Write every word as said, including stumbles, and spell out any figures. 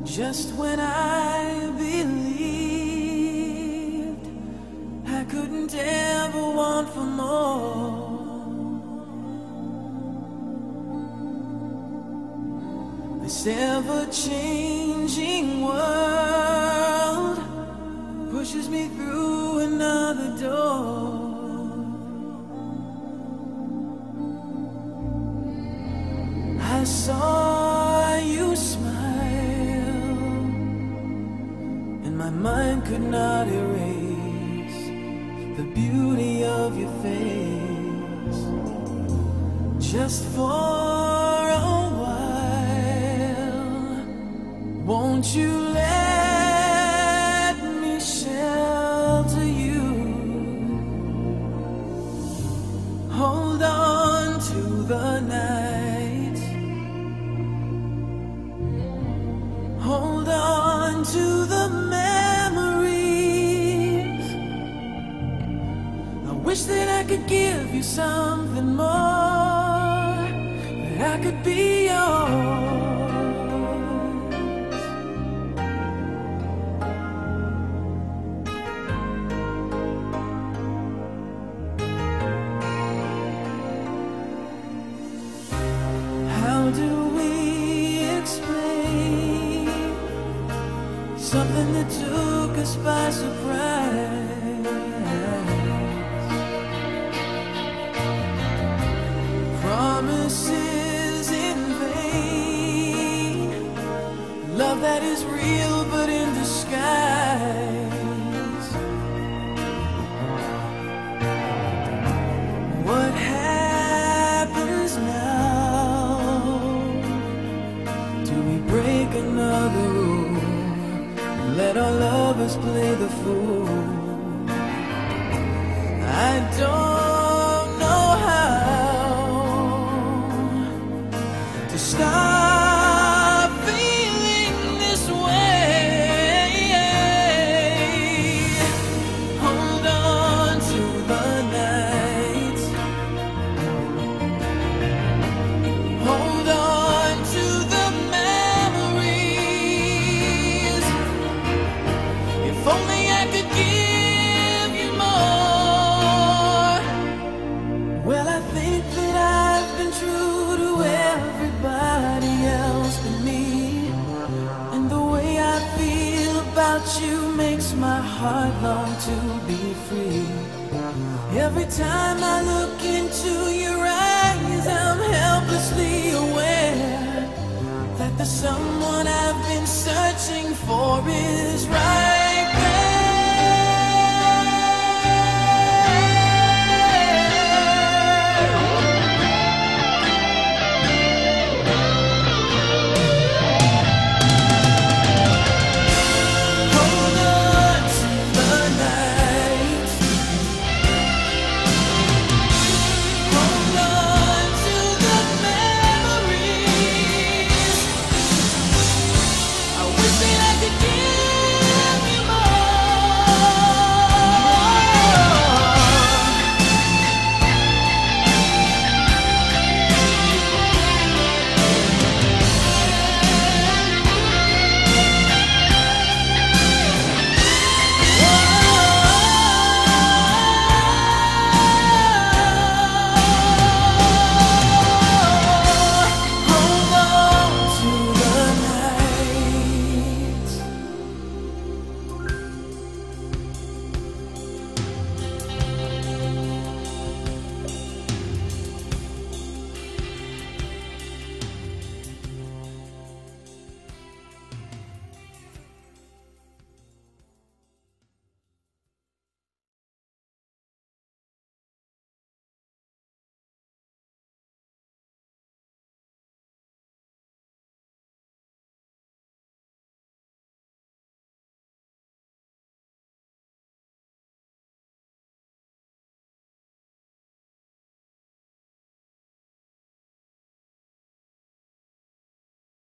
Just when I believed I couldn't ever want for more, this ever-changing world pushes me through another door. I saw you smile, and my mind could not erase the beauty of your face. Just for a while, won't you let me shelter you? Hold on to the night, hold on to the memories. I wish that I could give you something more, that I could be yours. How do we explain something that took us by surprise? Promises in vain, love that is real but in disguise. What happens now? Do we break another rule? Let our lovers play the fool. I don't know how to stop feeling this way. Hold on to the night, hold on to the memories. If only I could give you more. Well, I think that I've been true to everybody else but me, and the way I feel about you makes my heart long to be free. Every time I look into your eyes, I'm helplessly aware that the someone I've been searching for is right